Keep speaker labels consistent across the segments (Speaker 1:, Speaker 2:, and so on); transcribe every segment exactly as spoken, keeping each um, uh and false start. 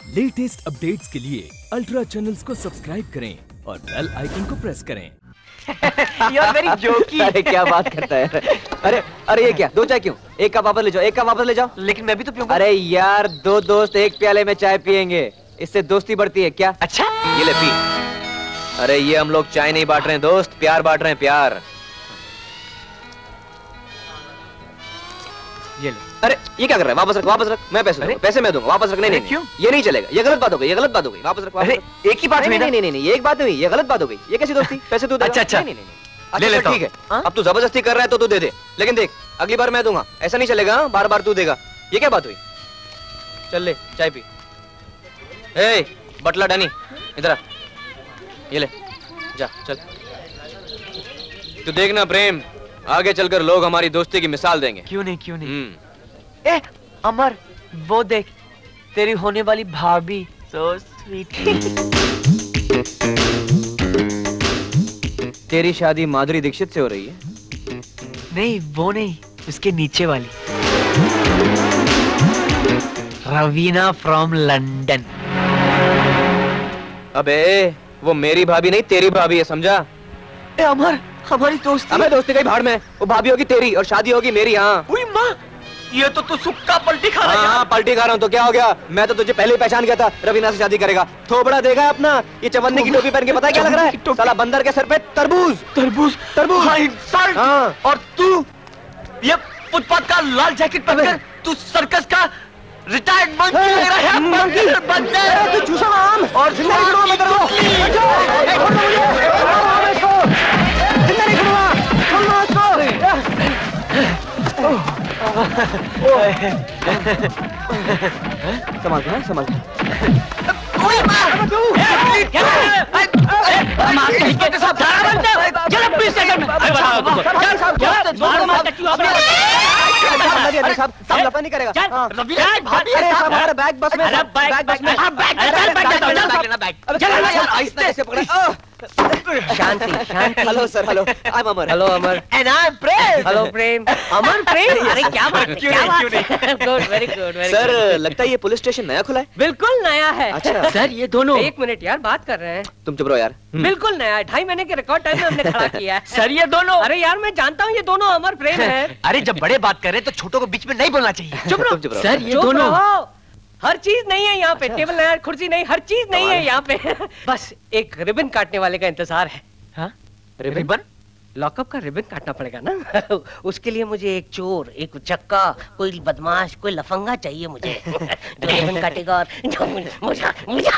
Speaker 1: Latest updates के लिए ultra channels को सब्सक्राइब करें और बेल आइकन को प्रेस करें।
Speaker 2: You're very jokey।
Speaker 3: अरे क्या बात करता है। अरे अरे ये क्या, दो चाय क्यों? एक कप वापस ले जाओ, एक कप वापस ले जाओ।
Speaker 2: लेकिन मैं भी तो पीऊंगा।
Speaker 3: अरे यार, दो दोस्त एक प्याले में चाय पियेंगे, इससे दोस्ती बढ़ती है क्या?
Speaker 2: अच्छा
Speaker 3: ये ले पी। अरे ये हम लोग चाय नहीं बांट रहे हैं दोस्त, प्यार बांट रहे हैं, प्यार।
Speaker 2: ये ले।
Speaker 3: अरे ये क्या कर रहा है? वापस रख, वापस रख। मैं पैसे दूंगा, पैसे मैं दूंगा, वापस रख। नहीं नहीं
Speaker 2: क्यों?
Speaker 3: ये नहीं चलेगा, ये गलत बात हो गई, ये गलत बात हो गई। वापस रख, वापस रख।
Speaker 2: एक ही बात हुई ना?
Speaker 3: नहीं नहीं नहीं, ये एक बात हुई, ये गलत बात हो गई। ये कैसी दोस्ती? पैसे तू दे।
Speaker 2: अच्छा अच्छा
Speaker 3: नहीं नहीं,
Speaker 2: ले लेता
Speaker 3: ठीक है। अब तू जबरदस्ती कर रहा है तो तू दे दे, लेकिन देख अगली बार मैं दूंगा, ऐसा नहीं चलेगा। बार बार तू देगा, ये क्या बात हुई? चल ले चाय पी। ए बटला डैनी, इधर आ, ये ले जा, चल। तू देखना प्रेम, आगे चलकर लोग हमारी दोस्ती की मिसाल देंगे।
Speaker 2: क्यों नहीं क्यों नहीं। ए अमर, वो देख तेरी होने वाली भाभी, सो स्वीट।
Speaker 3: तेरी शादी माधुरी दीक्षित से हो रही है?
Speaker 2: नहीं वो नहीं, उसके नीचे वाली रवीना फ्रॉम लंदन।
Speaker 3: अबे वो मेरी भाभी नहीं, तेरी भाभी है, समझा?
Speaker 2: ए अमर, हमारी दोस्ती।
Speaker 3: हमें दोस्ती कहीं भाड़ में, वो भाभी होगी तेरी और शादी होगी मेरी। हाँ
Speaker 2: माँ, ये तो तू सुक्का पलटी खा रहा है।
Speaker 3: हाँ पलटी खा रहा हूँ तो क्या हो गया? मैं तो तुझे पहले ही पहचान गया था, रवीना से शादी करेगा। थोबड़ा देखा है अपना? ये चवन्नी की टोपी पहन के पता है क्या लग रहा है? साला बंदर के सर पे तरबूज।
Speaker 2: तरबूज
Speaker 3: तरबूज।
Speaker 2: हाँ, इंसल्ट।
Speaker 3: हाँ।
Speaker 2: और तू ये फुटपाथ का लाल जैकेट पहनकर तू सर्कस का रिटायर्ड मंकी लग रहा है। मंकी बंदर,
Speaker 3: तू चूसा आम और जिंदा नहीं छोड़ूंगा मैं तेरे को। ए, छोड़ दो मुझे, छोड़ दो इसको, जिंदा नहीं छोड़ूंगा, छोड़ दो इसको। संभाल के, संभाल के। साहब लफा नहीं करेगा। बैग बस में, बैग बस में।
Speaker 2: शांति शांति।
Speaker 3: Hello sir, hello. I am Amar.
Speaker 2: Hello Amar. And I am Prem. Hello Prem. Amar Prem. अरे क्या बात है, क्या बात है। Good, very good, very good.
Speaker 3: Sir लगता है ये पुलिस स्टेशन नया खुला है।
Speaker 4: बिल्कुल नया है।
Speaker 3: अच्छा
Speaker 2: सर ये दोनों।
Speaker 4: एक मिनट यार, बात कर रहे हैं।
Speaker 3: तुम चुप रहो यार।
Speaker 4: बिल्कुल नया है, ढाई महीने के रिकॉर्ड टाइम में हमने खड़ा किया है।
Speaker 2: सर ये दोनों।
Speaker 4: अरे यार मैं जानता हूँ ये दोनों अमर प्रेम है।
Speaker 2: अरे जब बड़े बात कर रहे तो छोटों को बीच में नहीं बोलना चाहिए।
Speaker 4: चुप रहो।
Speaker 3: चुप रहो।
Speaker 2: सर ये
Speaker 4: चुप
Speaker 2: दोनों।
Speaker 4: रहो। हर चीज नहीं है यहाँ पे, टेबल नहीं है, कुर्सी नहीं, हर चीज नहीं है यहाँ पे। बस एक रिबन काटने वाले का इंतजार है।
Speaker 2: हाँ?
Speaker 4: रिबन? लॉकअप का रिबन काटना पड़ेगा ना। उसके लिए मुझे एक चोर, एक चक्का, कोई बदमाश, कोई लफंगा चाहिए मुझे। जो रिबन काटेगा और जो मुझे मुझे।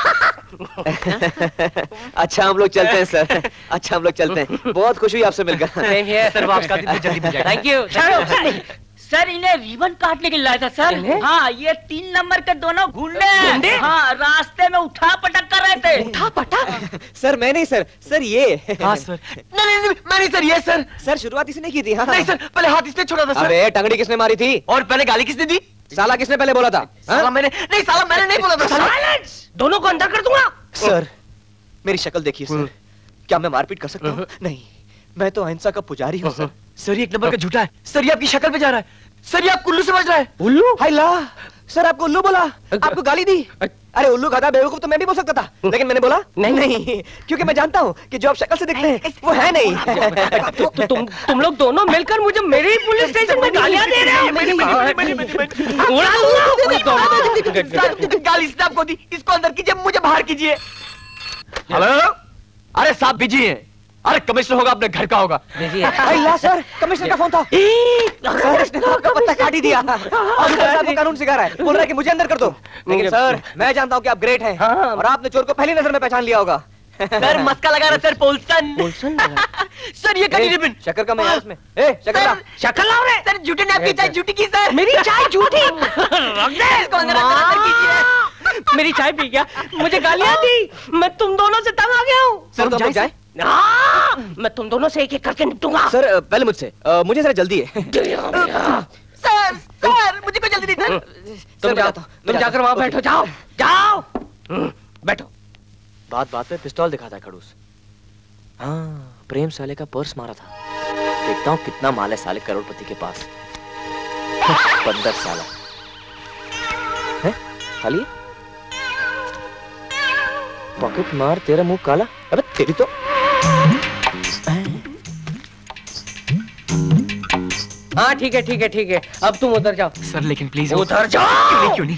Speaker 3: अच्छा हम लोग चलते हैं सर, अच्छा हम लोग चलते हैं। बहुत खुशी हुई आपसे मिलकर।
Speaker 4: Same here.
Speaker 2: सर वो आपका दिन जल्दी मिल जाएगा।
Speaker 4: Thank you.
Speaker 5: सर इन्हें रिबन काटने के लिए लाया था सर।
Speaker 4: इन्हें?
Speaker 5: हाँ, ये तीन नंबर के दोनों गुंडे
Speaker 4: गुंडे?
Speaker 5: हाँ, रास्ते में उठा पटक कर रहे थे।
Speaker 4: उठा पटक?
Speaker 3: सर मैं नहीं सर, सर ये।
Speaker 2: हाँ सर। नहीं नहीं नहीं, मैं नहीं सर, ये सर।
Speaker 3: सर शुरुआत इसने की थी। हाँ
Speaker 2: नहीं सर, पहले हाथ इसने छोड़ा था सर।
Speaker 3: अरे टंगड़ी किसने मारी थी?
Speaker 2: और पहले गाली किसने दी?
Speaker 3: साला किसने पहले बोला था?
Speaker 2: साला मैंने नहीं, साला मैंने नहीं बोला था।
Speaker 4: साइलेंस! दोनों को अंदर कर दूंगा।
Speaker 3: सर मेरी शक्ल देखिए सर, क्या मैं मारपीट कर सकता हूँ? नहीं, मैं तो अहिंसा का पुजारी हूँ सर।
Speaker 2: सर ये एक नंबर का झूठा है। सर ये आपकी शक्ल पे जा रहा है। सर ये आप कुल्लू समझ रहा है।
Speaker 3: उल्लू? हाय ला, सर आपको उल्लू बोला? आपको गाली दी? अरे उल्लू गधा बेवकूफ तो मैं भी बोल सकता था, लेकिन मैंने बोला नहीं नहीं, क्योंकि मैं जानता हूँ कि जो आप शक्ल से दिखते हैं वो है नहीं।
Speaker 4: तो, तो तुम तुम लोग दोनों मिलकर मुझे मेरे ही पुलिस स्टेशन में गालियां दे रहे हो। उड़ा दूंगा।
Speaker 2: गाली इसने आपको दी, इसको अंदर कीजिए, मुझे बाहर कीजिए। हेलो, अरे साहब बिजी हैं। अरे कमिश्नर होगा, अपने घर का होगा।
Speaker 3: ला सर, कमिश्नर का फोन था। सर इसने तो आपका पत्ता काट ही दिया और ऊपर से आपको कानून सिखा रहा है, बोल रहा है कि मुझे अंदर कर दो। लेकिन सर मैं जानता हूँ कि आप ग्रेट हैं और आपने चोर को पहली नजर में पहचान लिया होगा।
Speaker 5: सर मस्का लगा रहा सर, पोल्सन।
Speaker 4: पोल्सन?
Speaker 5: सर ये कटी रिबन।
Speaker 3: शक्कर का मैं यार इसमें। ए शक्कर ला,
Speaker 4: शक्ल लाओ रे।
Speaker 5: सर झूठी ने आपकी चाय झूठी की सर।
Speaker 4: मेरी चाय झूठी? रख दे
Speaker 5: इसको अंदर अंदर कीजिए।
Speaker 4: मेरी चाय पी गया, मुझे गालियां दी, मैं तुम दोनों से तंग आ गया हूँ।
Speaker 3: सर तो हम लोग जाए?
Speaker 4: हाँ, मैं तुम दोनों से एक एक करके निपटूंगा।
Speaker 3: सर पहले मुझसे, मुझे जरा जल्दी है।
Speaker 5: सर सर मुझे कोई जल्दी नहीं।
Speaker 4: तुम जाओ, तुम जाकर वहाँ बैठो, जाओ जाओ बैठो।
Speaker 3: बात बात पे पिस्तौल दिखाता है खड़ूस। हाँ प्रेम साले का पर्स मारा था, देखता हूँ कितना माल है साले करोड़पति के पास। बंदर साला है खाली। पॉकेट मार, तेरा मुंह काला। अबे तेरी तो
Speaker 4: हाँ ठीक है ठीक है ठीक है, अब तुम उधर जाओ।
Speaker 2: सर लेकिन प्लीज
Speaker 4: उधर जाओ।
Speaker 2: क्यों नहीं?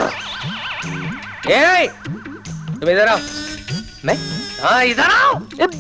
Speaker 4: ए, तुम इधर आओ।
Speaker 3: मैं?
Speaker 4: हाँ इधर आओ।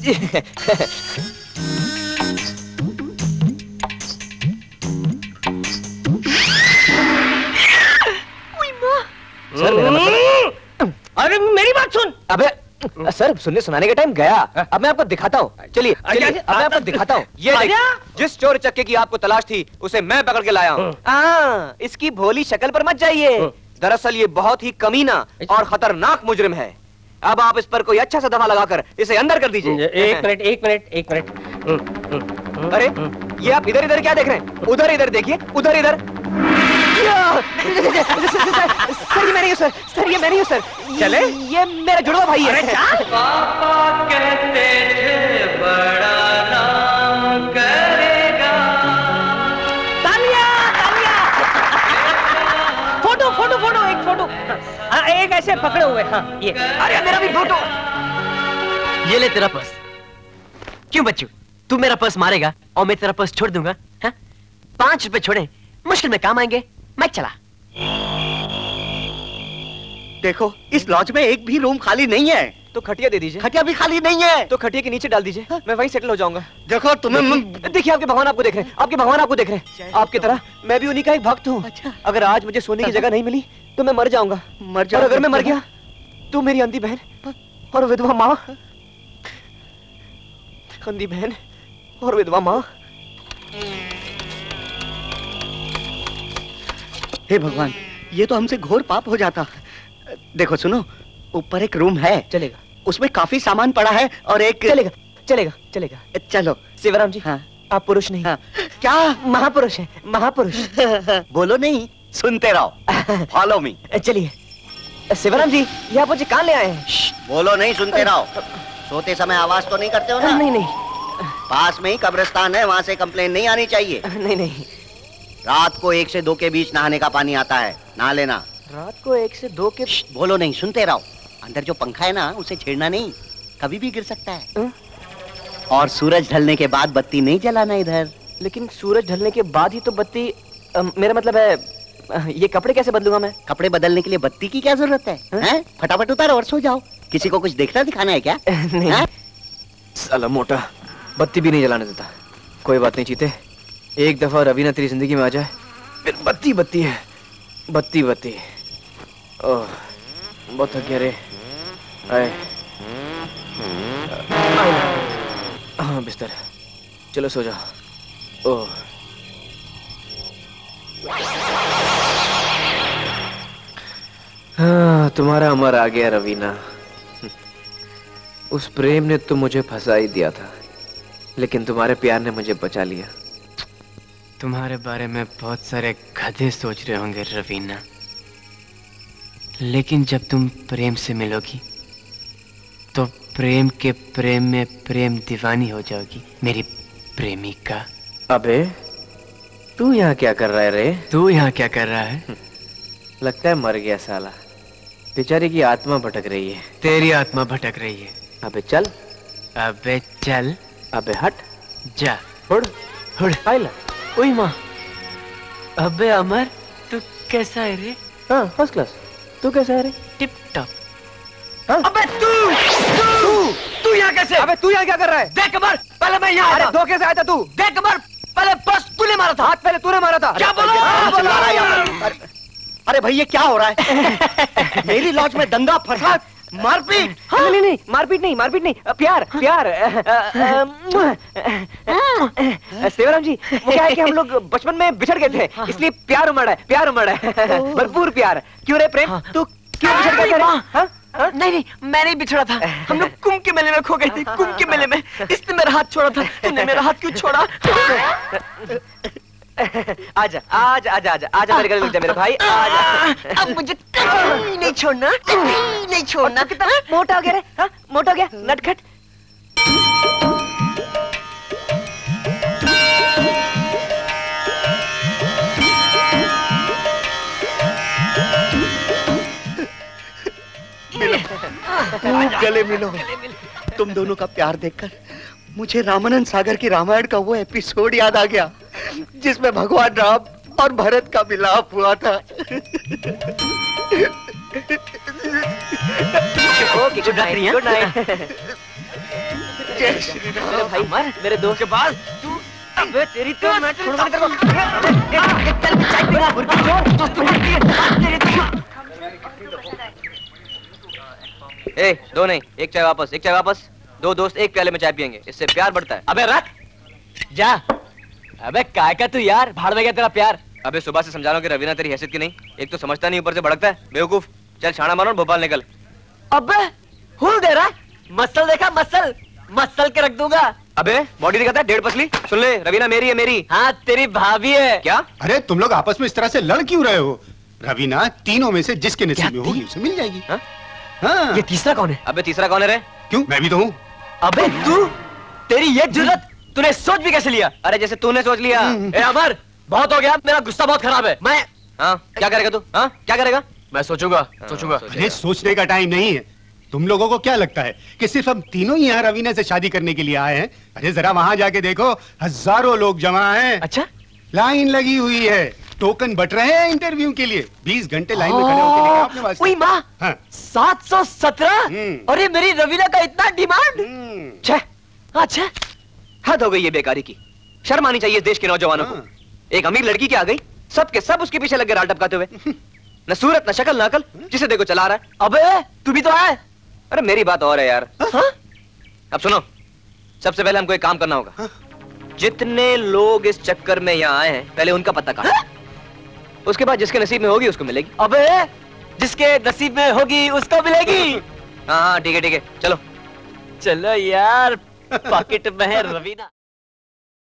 Speaker 3: सर मेरा मतलब,
Speaker 4: अरे मेरी बात सुन।
Speaker 3: अबे सर, सुनने सुनाने का टाइम गया। अब मैं आपको दिखाता हूँ। चलिए चलिए, अब मैं आपको दिखाता हूँ। ये देखिए, जिस चोर चक्के की आपको तलाश थी उसे मैं पकड़ के लाया हूँ। हाँ, इसकी भोली शक्ल पर मत जाइए। दरअसल ये बहुत ही कमीना और खतरनाक मुजरिम है। अब आप इस पर कोई अच्छा सा दफा लगाकर इसे अंदर कर दीजिए।
Speaker 4: एक मिनट एक मिनट एक मिनट।
Speaker 3: अरे ये आप इधर इधर क्या देख रहे हैं? उधर इधर देखिए, उधर इधर। सर ये मैं नहीं हूँ सर, सर ये मैं नहीं हूँ सर।
Speaker 4: चले?
Speaker 3: ये मेरा जुड़वा भाई है।
Speaker 2: पापा कहते थे बड़ा नाम करेगा।
Speaker 4: तालिया तालिया। फोटो फोटो फोटो एक फोटो। हाँ एक ऐसे पकड़े हुए। हाँ ये।
Speaker 3: अरे मेरा भी फोटो।
Speaker 2: ये ले तेरा पर्स। क्यों बच्चू, तू मेरा पर्स मारेगा और मैं तेरा पर्स छोड़ दूंगा? हाँ? पांच रुपए छोड़े, मुश्किल में काम आएंगे। मैं चला।
Speaker 5: देखो इस लॉज में एक भी रूम खाली नहीं है।
Speaker 3: तो खटिया दे दीजिए।
Speaker 5: खटिया भी खाली नहीं है।
Speaker 3: तो खटिया के नीचे डाल दीजिए, मैं वहीं सेटल हो जाऊंगा।
Speaker 5: देखो तुम्हें
Speaker 3: देखिए आपके भगवान आपको देख रहे हैं, आपके भगवान आपको देख रहे हैं। आपकी तरह मैं भी उन्हीं का एक भक्त हूँ।
Speaker 5: अच्छा।
Speaker 3: अगर आज मुझे सोने की जगह नहीं मिली तो मैं मर जाऊंगा।
Speaker 5: मर जाओ।
Speaker 3: और अगर मैं मर गया तो मेरी अंधी बहन और विधवा माँ, अंधी बहन और विधवा माँ।
Speaker 5: हे भगवान, ये तो हमसे घोर पाप हो जाता। देखो सुनो, ऊपर एक रूम है।
Speaker 3: चलेगा?
Speaker 5: उसमें काफी सामान पड़ा है और एक
Speaker 3: चलेगा चलेगा चलेगा।
Speaker 5: चलो।
Speaker 3: शिवराम जी,
Speaker 5: हाँ।
Speaker 3: आप पुरुष नहीं।
Speaker 5: हाँ। क्या?
Speaker 3: महापुरुष है, महापुरुष।
Speaker 5: बोलो नहीं, सुनते रहो। Follow me.
Speaker 3: चलिए। शिवराम जी, ये आप मुझे कहाँ ले आए हैं?
Speaker 5: बोलो नहीं, सुनते रहो। सोते समय आवाज तो नहीं करते हो ना?
Speaker 3: नहीं नहीं
Speaker 5: पास में ही कब्रिस्तान है, वहाँ से कंप्लेन नहीं आनी चाहिए।
Speaker 3: नहीं नहीं।
Speaker 5: रात को एक से दो के बीच नहाने का पानी आता है, नहा लेना।
Speaker 3: रात को एक से दो के।
Speaker 5: बोलो नहीं, सुनते रहो। अंदर जो पंखा है ना, उसे छेड़ना नहीं, कभी भी गिर सकता है।
Speaker 3: हुँ?
Speaker 5: और सूरज ढलने के बाद बत्ती नहीं जलाना इधर।
Speaker 3: लेकिन सूरज ढलने के बाद ही तो बत्ती। अ, मेरा मतलब है, अ, ये कपड़े कैसे बदलूंगा मैं?
Speaker 5: कपड़े बदलने के लिए बत्ती की क्या जरूरत है? हैं? फटाफट उतारो और सो जाओ। किसी को कुछ देखना दिखाना है क्या?
Speaker 3: नहीं।
Speaker 5: हैं?
Speaker 3: साला मोटा बत्ती भी नहीं जलाने देता। कोई बात नहीं चीते, एक दफा रवीना तेरी जिंदगी में आ जाए फिर बत्ती बत्ती है, बत्ती बत्ती। ओह बहुत थक गया रे। आए हाँ बिस्तर, चलो सो जाओ। ओह हाँ, तुम्हारा अमर आ गया रवीना। उस प्रेम ने तो मुझे फंसा ही दिया था, लेकिन तुम्हारे प्यार ने मुझे बचा लिया।
Speaker 2: तुम्हारे बारे में बहुत सारे गधे सोच रहे होंगे रवीना, लेकिन जब तुम प्रेम से मिलोगी तो प्रेम के प्रेम में प्रेम दीवानी हो जाओगी मेरी प्रेमिका।
Speaker 3: अबे तू यहाँ क्या कर रहा है रे?
Speaker 2: तू यहाँ क्या कर रहा है?
Speaker 3: लगता है मर गया साला, बेचारे की आत्मा भटक रही है।
Speaker 2: तेरी आत्मा भटक रही है।
Speaker 3: अबे चल,
Speaker 2: अबे चल,
Speaker 3: अबे हट,
Speaker 2: जा,
Speaker 3: उड़
Speaker 2: उड़।
Speaker 3: आइला।
Speaker 2: ओए माँ, अबे अमर तू कैसा है रे?
Speaker 3: हाँ फर्स्ट क्लास। तू कैसा है रे?
Speaker 2: Tip top.
Speaker 3: हाँ?
Speaker 2: अबे तू तू तू यहाँ कैसे?
Speaker 3: अबे तू यहाँ क्या कर रहा है?
Speaker 2: देख अमर, पहले मैं यहाँ
Speaker 3: अरे
Speaker 2: आया था।
Speaker 3: धोखे से आया था तू।
Speaker 2: देख अमर, पहले बस तूने मारा था।
Speaker 3: हाथ पहले तूने मारा था।
Speaker 2: क्या बोलो?
Speaker 5: हाँ,
Speaker 2: बोलो?
Speaker 5: चिल्ला रहा है यहाँ पर। अरे- अरे भाई ये क्या हो रहा है? मेरी लॉज में दंगा फसाद, मारपीट।
Speaker 3: हाँ? नहीं नहीं मारपीट नहीं, मारपीट नहीं, प्यार प्यार। शिवराम जी, वो क्या है कि हम लोग बचपन में बिछड़ गए थे, इसलिए प्यार उमड़ा है, प्यार उमड़ा है, भरपूर प्यार। क्यों रे प्रेम, तू क्यों बिछड़ गया था? हाँ? हाँ?
Speaker 2: नहीं नहीं, मैं नहीं बिछड़ा था। हम लोग कुंभ के मेले में खो गए थे, कुंभ के मेले में। इसने मेरा हाथ छोड़ा था। तूने मेरा हाथ क्यों छोड़ा?
Speaker 3: आजा आजा आजा आजा आजा मेरे गले लग जा मेरे भाई, आजा।
Speaker 2: अब मुझे कभी नहीं छोड़ना, कभी नहीं छोड़ना।
Speaker 3: कितना मोटा हो गया रे? हाँ? मोटा हो गया नटखट।
Speaker 5: गले मिलो। तुम दोनों का प्यार देखकर मुझे रामानंद सागर की रामायण का वो एपिसोड याद आ गया जिसमें भगवान राम और भरत का मिलाप हुआ था।
Speaker 2: Okay, good night. Good night.
Speaker 5: जय श्री राम।
Speaker 2: भाई मर मेरे दोस्त के पास तू। अबे तेरी तो मैं छोड़ तेरे को। चल चाय पीना बुरकी चोर।
Speaker 3: ए, दो नहीं, एक चाय वापस, एक चाय वापस। दो दोस्त एक प्याले में चाय पियेंगे, इससे प्यार बढ़ता है।
Speaker 2: अबे रख जा। अबे काय का तू यार, भाड़ में गया तेरा प्यार।
Speaker 3: अबे सुबह से समझा रहा हूं कि रवीना तेरी हैसियत की नहीं, एक तो समझता नहीं, ऊपर से भड़कता है। बेवकूफ, चल छाना मारो और भोपाल निकल।
Speaker 2: अबे हुल दे रहा, मसल देखा, मसल मसल के रख दूंगा।
Speaker 3: अबे बॉडी दिखाता है, डेढ़ पसली। सुन ले, रवीना मेरी है, मेरी।
Speaker 2: हाँ तेरी भाभी है।
Speaker 3: क्या?
Speaker 6: अरे तुम लोग आपस में इस तरह से लड़ क्यों रहे हो? रवीना तीनों में से जिसके नसीब में होगी उसे मिल जाएगी।
Speaker 3: हाँ?
Speaker 6: हाँ।
Speaker 2: ये तीसरा कौन है?
Speaker 3: अबे तीसरा कौन है रे?
Speaker 6: क्यों, मैं भी तो हूँ।
Speaker 2: अबे तू, तेरी ये जुर्रत तूने सोच भी कैसे लिया?
Speaker 3: अरे जैसे तूने सोच लिया।
Speaker 2: ए अमर, बहुत हो गया, मेरा गुस्सा बहुत खराब है। मैं
Speaker 3: हाँ, क्या करेगा तू? हाँ, क्या करेगा?
Speaker 2: मैं सोचूंगा,
Speaker 3: हाँ,
Speaker 2: सोचूंगा।
Speaker 6: अरे सोचने का टाइम नहीं है। तुम लोगों को क्या लगता है कि सिर्फ हम तीनों ही यहाँ रवीना से शादी करने के लिए आए हैं? अरे जरा वहां जाके देखो, हजारों लोग जमा हैं।
Speaker 2: अच्छा,
Speaker 6: लाइन लगी हुई है, टोकन बट रहे हैं इंटरव्यू के लिए। बीस घंटे लाइन में खड़े होकर देखा आपने वास्ते?
Speaker 2: ओए माँ,
Speaker 6: हाँ।
Speaker 2: सात सौ सत्रह।
Speaker 6: हम्म।
Speaker 2: अरे मेरी रवीना का इतना डिमांड।
Speaker 6: हम्म।
Speaker 2: छह अच्छा,
Speaker 3: हद हो गई ये बेकारी की। शर्म आनी चाहिए इस देश के नौजवानों को।
Speaker 6: हाँ।
Speaker 3: एक अमीर लड़की क्या आ गई, सब के सब उसके पीछे लगे राल टपकाते हुए। न सूरत, न शक्ल, न अकल, जिसे देखो चला रहा है।
Speaker 2: अबे तू भी तो है।
Speaker 3: अरे मेरी बात और है यार।
Speaker 2: हाँ?
Speaker 3: अब सुनो, सबसे पहले हमको एक काम करना होगा।
Speaker 6: हाँ?
Speaker 3: जितने लोग इस चक्कर में यहाँ आए हैं, पहले उनका पता काटो।
Speaker 2: हाँ?
Speaker 3: उसके बाद जिसके नसीब में होगी उसको मिलेगी।
Speaker 2: अबे जिसके नसीब में होगी उसको मिलेगी।
Speaker 3: हाँ हाँ, ठीक है ठीक है, चलो।
Speaker 2: चलो यार, पॉकेट में है रवीना।